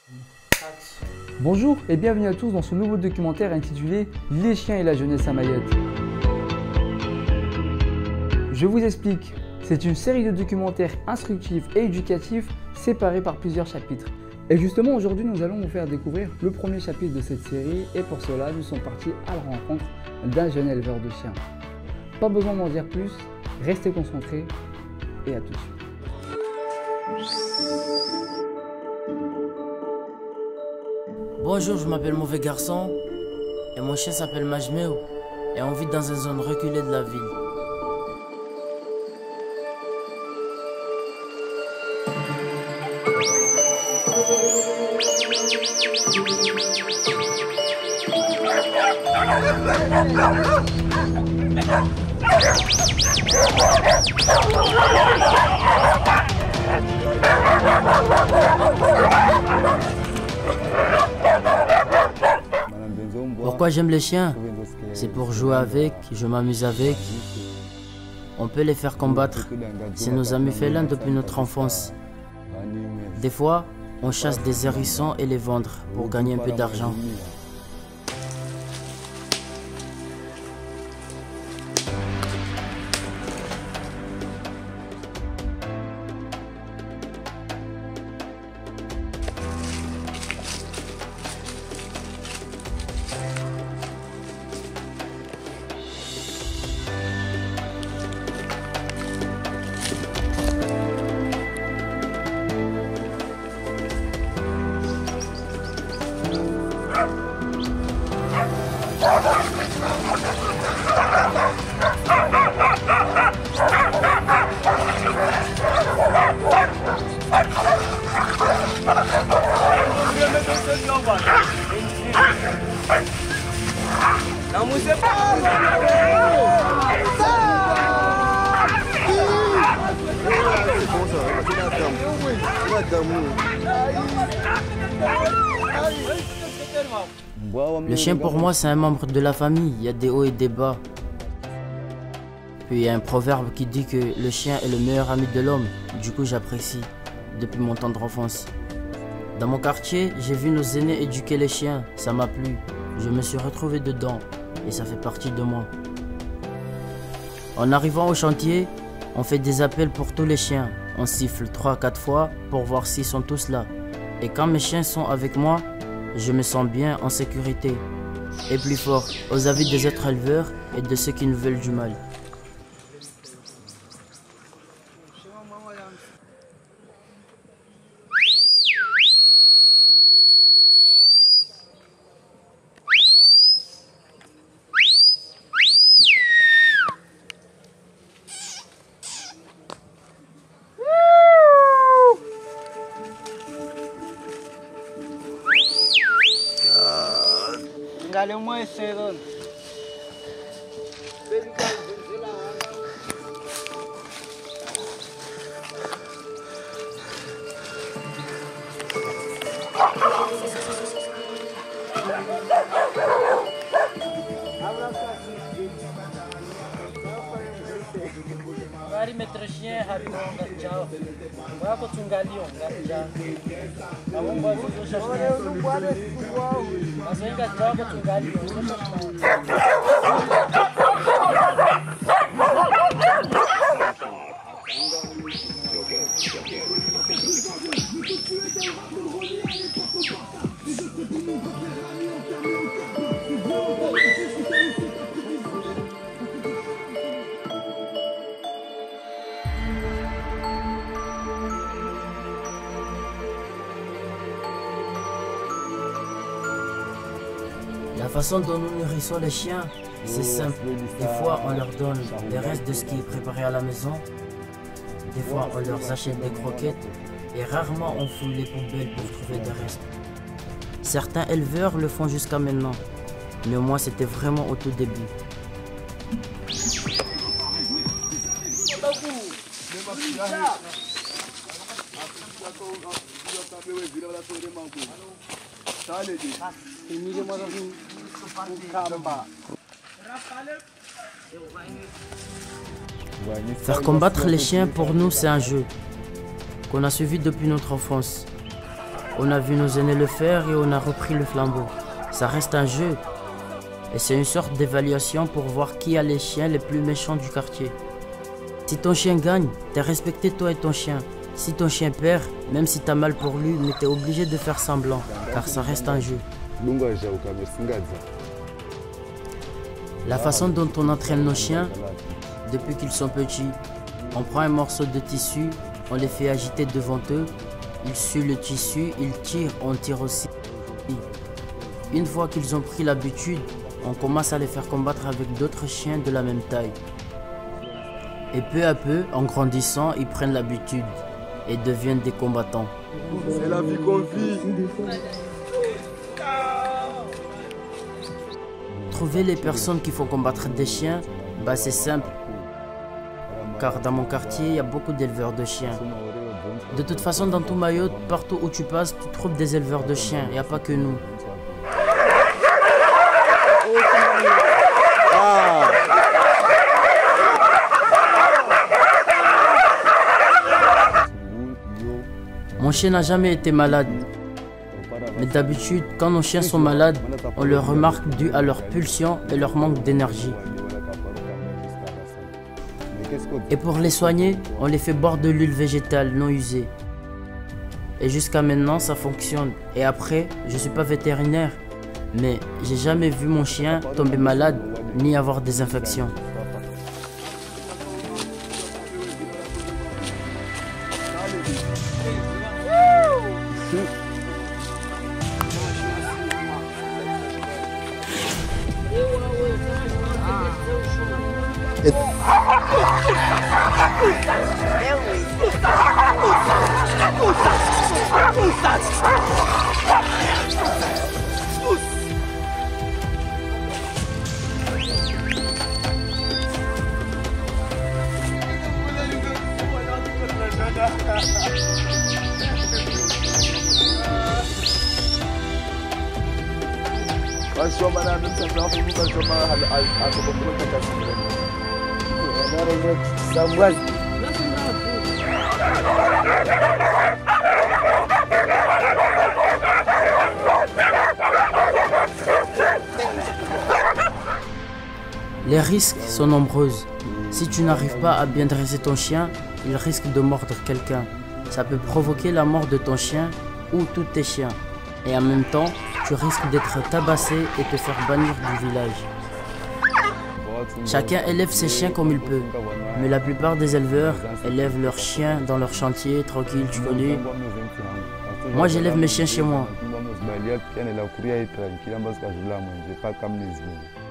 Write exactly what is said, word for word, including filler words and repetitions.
Bonjour et bienvenue à tous dans ce nouveau documentaire intitulé « Les chiens et la jeunesse à Mayotte ». Je vous explique, c'est une série de documentaires instructifs et éducatifs séparés par plusieurs chapitres. Et justement aujourd'hui nous allons vous faire découvrir le premier chapitre de cette série et pour cela nous sommes partis à la rencontre d'un jeune éleveur de chiens. Pas besoin d'en dire plus, restez concentrés et à tout de suite. Bonjour, je m'appelle Mauvais Garçon et mon chien s'appelle Majmeo et on vit dans une zone reculée de la ville. Pourquoi j'aime les chiens? C'est pour jouer avec, je m'amuse avec. On peut les faire combattre. C'est nos amis félins depuis notre enfance. Des fois, on chasse des hérissons et les vendre pour gagner un peu d'argent. Le chien pour moi c'est un membre de la famille, il y a des hauts et des bas. Puis il y a un proverbe qui dit que le chien est le meilleur ami de l'homme, du coup j'apprécie depuis mon tendre enfance. Dans mon quartier, j'ai vu nos aînés éduquer les chiens, ça m'a plu. Je me suis retrouvé dedans et ça fait partie de moi. En arrivant au chantier, on fait des appels pour tous les chiens. On siffle trois à quatre fois pour voir s'ils sont tous là. Et quand mes chiens sont avec moi, je me sens bien en sécurité. Et plus fort, aux avis des autres éleveurs et de ceux qui nous veulent du mal. Mari mettre chien hari no ngajao. Ba ko tungali on ngaja. Awon ba ko so so. Aso ngajao ko tungali on. La façon dont nous nourrissons les chiens, c'est simple. Des fois, on leur donne des restes de ce qui est préparé à la maison. Des fois, on leur achète des croquettes. Et rarement, on fouille les poubelles pour trouver des restes. Certains éleveurs le font jusqu'à maintenant. Mais moi, c'était vraiment au tout début. Faire combattre les chiens pour nous c'est un jeu qu'on a suivi depuis notre enfance. On a vu nos aînés le faire et on a repris le flambeau. Ça reste un jeu. Et c'est une sorte d'évaluation pour voir qui a les chiens les plus méchants du quartier. Si ton chien gagne, t'es respecté toi et ton chien. Si ton chien perd, même si t'as mal pour lui, mais t'es obligé de faire semblant, car ça reste un jeu. La façon dont on entraîne nos chiens, depuis qu'ils sont petits, on prend un morceau de tissu, on les fait agiter devant eux, ils suent le tissu, ils tirent, on tire aussi. Une fois qu'ils ont pris l'habitude, on commence à les faire combattre avec d'autres chiens de la même taille. Et peu à peu, en grandissant, ils prennent l'habitude et deviennent des combattants. C'est la vie qu'on vit. Trouver les personnes qui font combattre des chiens, bah c'est simple. Car dans mon quartier, il y a beaucoup d'éleveurs de chiens. De toute façon, dans tout Mayotte, partout où tu passes, tu trouves des éleveurs de chiens. Il n'y a pas que nous. Ah. Mon chien n'a jamais été malade. Mais d'habitude, quand nos chiens sont malades, on le remarque dû à leur pulsion et leur manque d'énergie. Et pour les soigner, on les fait boire de l'huile végétale non usée. Et jusqu'à maintenant, ça fonctionne. Et après, je suis pas vétérinaire, mais j'ai jamais vu mon chien tomber malade ni avoir des infections. Les risques sont nombreux. Si tu n'arrives pas à bien dresser ton chien, il risque de mordre quelqu'un. Ça peut provoquer la mort de ton chien ou tous tes chiens. Et en même temps, tu risques d'être tabassé et te faire bannir du village. Chacun élève ses chiens comme il peut. Mais la plupart des éleveurs élèvent leurs chiens dans leur chantier, tranquille, tu connais. Moi, j'élève mes chiens chez moi.